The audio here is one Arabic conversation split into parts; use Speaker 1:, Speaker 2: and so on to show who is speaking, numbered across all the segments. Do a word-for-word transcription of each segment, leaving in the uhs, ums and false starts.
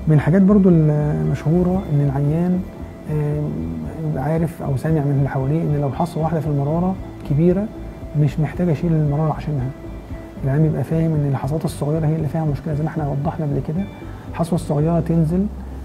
Speaker 1: من الحاجات برضو المشهورة ان العيان يبقى عارف او سامع من اللي حواليه ان لو حصوة واحدة في المرارة كبيرة مش محتاج اشيل المرارة عشانها. العيان يبقى فاهم ان الحصوات الصغيرة هي اللي فيها مشكلة، زي ما احنا وضحنا قبل كده. الحصوة الصغيرة تنزل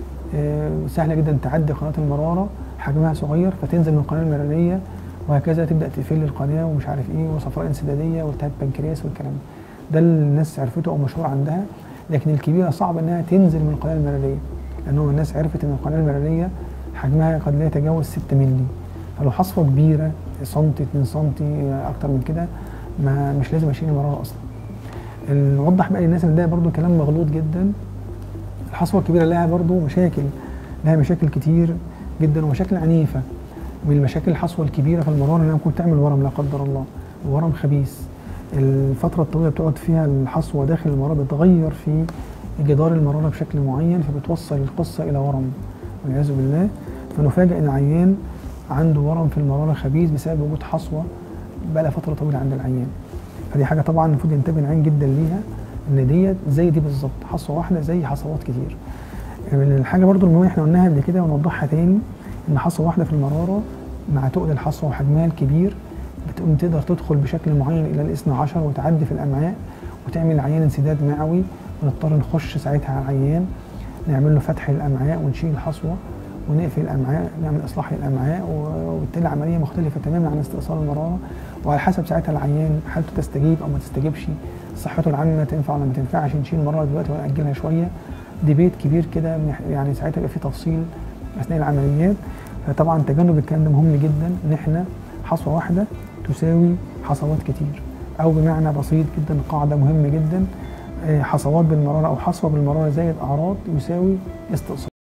Speaker 1: سهلة جدا تعدي قناة المرارة، حجمها صغير فتنزل من القناة المرارية، وهكذا تبدأ تقفل القناة ومش عارف ايه، وصفراء انسدادية والتهاب بنكرياس والكلام ده. ده اللي الناس عرفته او مشهور عندها. لكن الكبيرة صعب انها تنزل من القناة المرارية، لانه الناس عرفت ان القناة المرارية حجمها قد لا يتجاوز ستة مللي. فلو حصوة كبيرة سنتي اتنين سنتي اكتر من كده ما مش لازم اشيل المرارة اصلا. نوضح بقى للناس ان ده برضو كلام مغلوط جدا. الحصوة الكبيرة لها برضو مشاكل، لها مشاكل كتير جدا ومشاكل عنيفة. من المشاكل الحصوة الكبيرة في المرارة انها ممكن تعمل ورم لا قدر الله، ورم خبيث. الفترة الطويلة بتقعد فيها الحصوة داخل المرارة بتغير في جدار المرارة بشكل معين، فبتوصل القصة إلى ورم والعياذ بالله. فنفاجئ إن العيان عنده ورم في المرارة خبيث بسبب وجود حصوة بقى لها فترة طويلة عند العيان. فدي حاجة طبعا المفروض ينتبه العيان جدا ليها، إن ديت زي دي بالظبط، حصوة واحدة زي حصوات كتير. من الحاجة برضو المهمة احنا قلناها قبل كده ونوضحها تاني، إن حصوة واحدة في المرارة مع تقل الحصوة وحجمها الكبير بتقوم تقدر تدخل بشكل معين الى الاثنى عشر وتعدي في الامعاء وتعمل عيان انسداد معوي، ونضطر نخش ساعتها على العيان نعمل له فتح الامعاء ونشيل الحصوه ونقفل الامعاء، نعمل اصلاح للامعاء، وبالتالي عمليه مختلفه تماما عن استئصال المراره. وعلى حسب ساعتها العيان حالته تستجيب او ما تستجيبش، صحته العامه تنفع ولا ما تنفعش، نشيل المراره دلوقتي وناجلها شويه. ديبيت كبير كده يعني ساعتها يبقى في تفصيل اثناء العمليات. فطبعا تجنب الكلام ده مهم جدا، ان احنا حصوه واحده تساوي حصوات كتير، او بمعنى بسيط جدا قاعده مهمه جدا، حصوات بالمراره او حصوه بالمراره زائد اعراض يساوي استئصال.